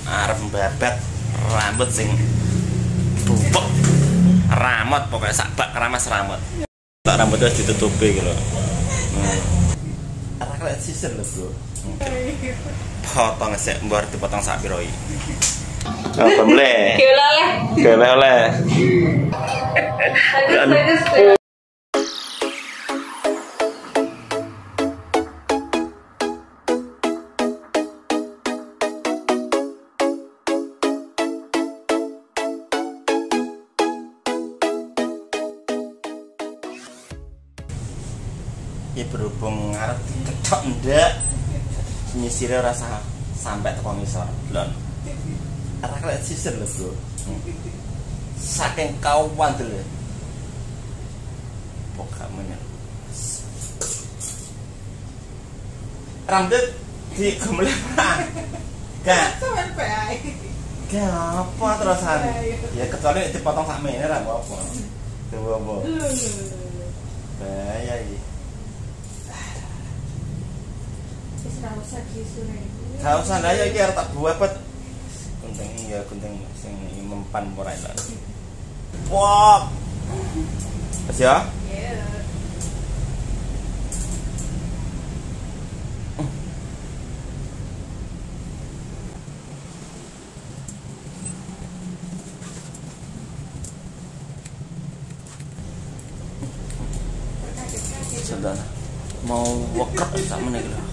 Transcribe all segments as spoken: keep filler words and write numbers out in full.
arep babat rambut sing bubuk ramot pokoknya sak bak ramas ramot. Tak rambutnya ditutupi gitu. Hmm. Arek lek sisir lho, Bro. Potong sik mbar dipotong sak piro iki. Oh, boleh. Oleh. Oleh oleh. Ya berhubung ngarep diketok ndak nyisire rasa sampai teko ngisor lon. Arek lek sisir lho, Bro. Saking kawan dulu. Pokoknya rambut di gembleng. Gak. Gak apa terusan. Ya kecuali dipotong sak mene ra apa. Coba apa. Bahaya iki. Gak usah lah ya iki arep tak buat gunting ya gunting sing mempan ora elok. Wah. Wes ya? Iya. Sudah mau wekep sama nih lho.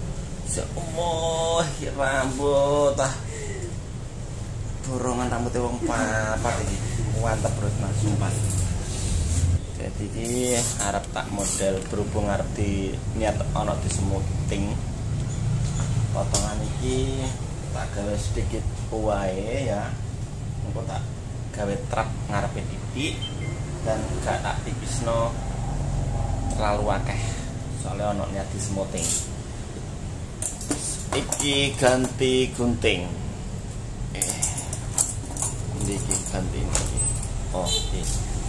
Semoh rambut ah. Dorongan rambutnya wong papat iki. Mantap bro, Mas, sumpah. Jadi iki arep tak model berhubung arep di niat ana di smoothing. Potongan iki tak gawe sedikit wae ya. Engko tak gawe trap ngarepe titik dan gak tak tipisno terlalu akeh. Soalnya ana niat di smoothing. Iki ganti gunting. Eh. Iki ganti iki. Oh, iki.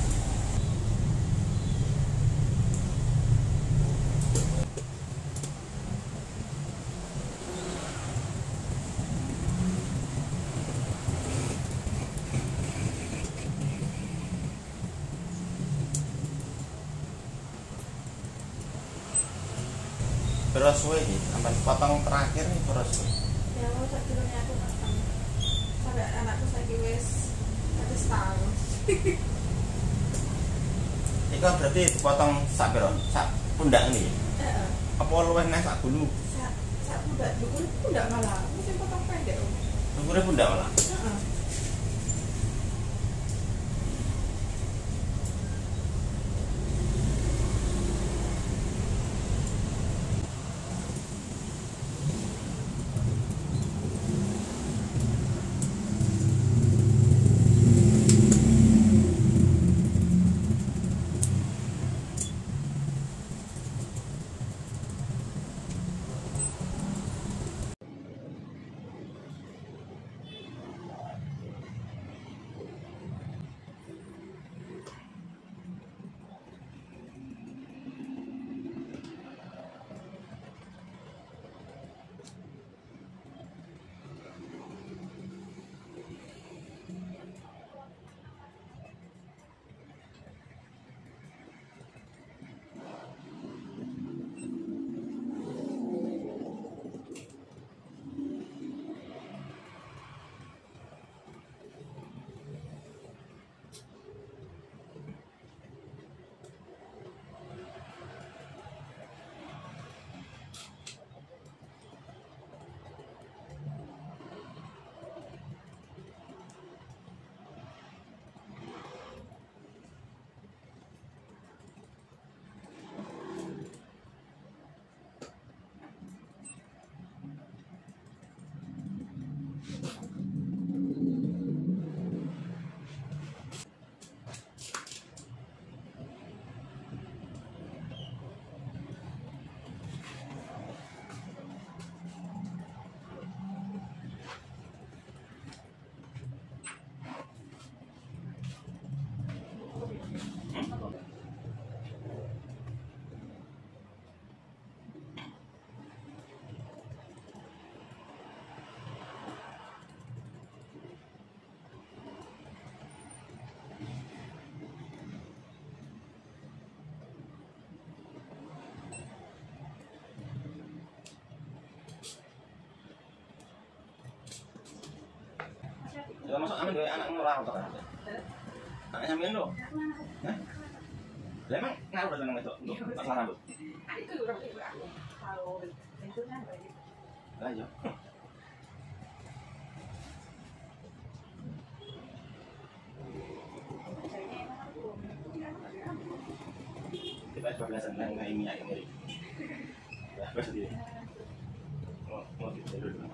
Terus suwe iki, sampai potong terakhir nih terus. Ya mau sak kilone aku potong. Sampai anakku saiki wis wis setahun. Iku berarti dipotong sak piro? Sak pundak ini. Heeh. Apa luwih neh sak gulu? Sak sak pundak, dukun pundak malah. Mesti potong pendek. Dukure pundak malah. Heeh. Ya masuk amin doy anak ngurang to kan. Anak sampean lho. Hah? Lah emang ngaruh dengan itu untuk masalah rambut. Itu orang ibu aku. Kalau bentuknya baik. Lah ya. Kita perbelasan tentang ini yang mirip. Ya, pasti. Mau mau ditiru dulu.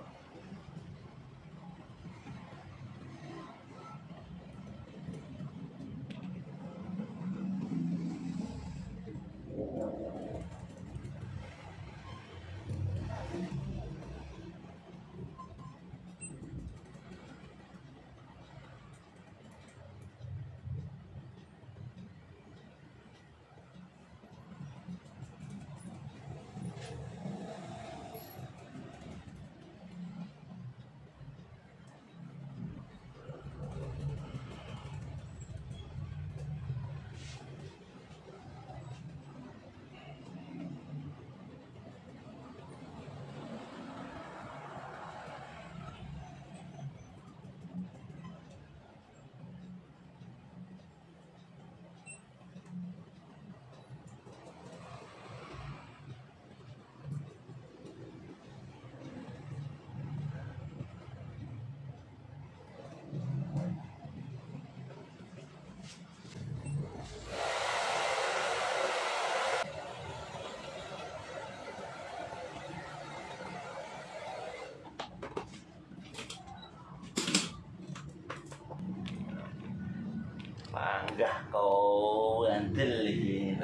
Panggah kau gantel iki.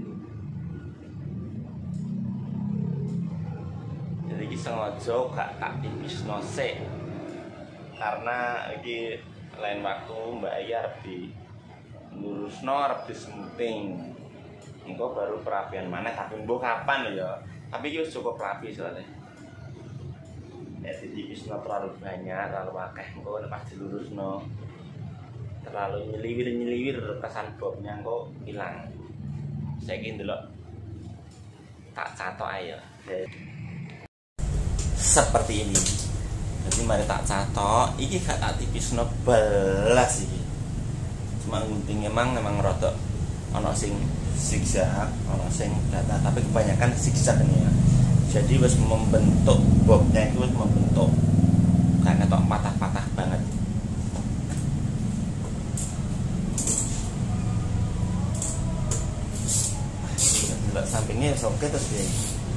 Jadi iki sengaja gak tak tipisno sik. Karena iki lain waktu Mbak Ayi arep di lurusno arep disemuting. Engko baru perapian maneh tapi mbok kapan ya. Tapi iki wis cukup rapi soalnya. Ya ditipisno terlalu banyak, terlalu akeh engko pas dilurusno. Terlalu nyeliwir-nyeliwir kesan bobnya kok hilang. Saya ingin dulu tak catok aja. Seperti ini. Jadi mari tak catok. Iki gak tak tipis no belas iki. Cuma gunting emang memang rotok. Ono sing zigzag, ono sing data. Tapi kebanyakan zigzag ini ya. Jadi wis membentuk bobnya itu wis membentuk. Kayak ketok patah-patah banget. Sampingnya soket terus dia.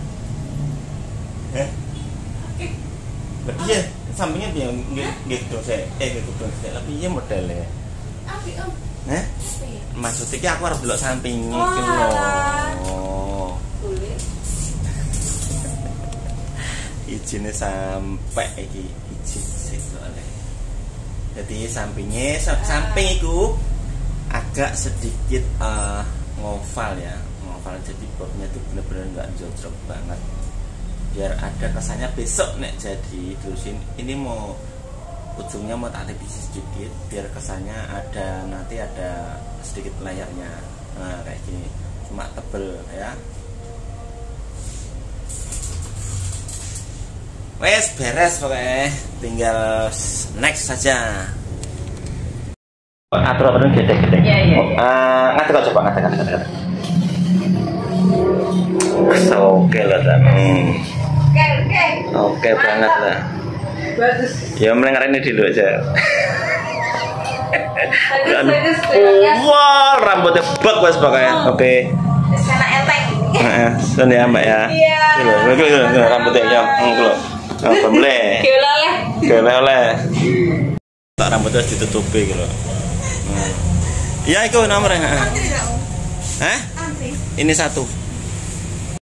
Eh? Berarti ya sampingnya dia gitu saya. Eh gitu saya. Tapi ya modelnya. Api om. Eh? Maksudnya aku harus belok sampingnya gitu loh. Oh. Boleh. Izinnya sampai iki izin sih soalnya. Jadi sampingnya samping itu agak sedikit uh, ngoval ya. Jadi bobnya itu bener-bener nggak jojok banget biar ada kesannya besok nek jadi terus ini, ini mau ujungnya mau tak tipis sedikit biar kesannya ada nanti ada sedikit layarnya. Nah kayak gini cuma tebel ya. Wes beres pokoknya tinggal next saja. Atur-aturan gede-gede. Iya iya. Uh, ngatek coba ngatek ngatek. Oke lah dan Oke oke. Oke banget lah. Bagus. Ya melengkar ini dulu aja. Bagus bagus. Wah rambutnya bak mas pokoknya. Oke. Sana enteng. Heeh, sun ya mbak ya. Iya. Gila, gila, gila, rambutnya ya. Engko. Oh, boleh. Gila oleh. Gila oleh. Tak rambutnya ditutupi gitu. Iya, itu nomornya. Antri enggak? Hah? Antri. Ini satu.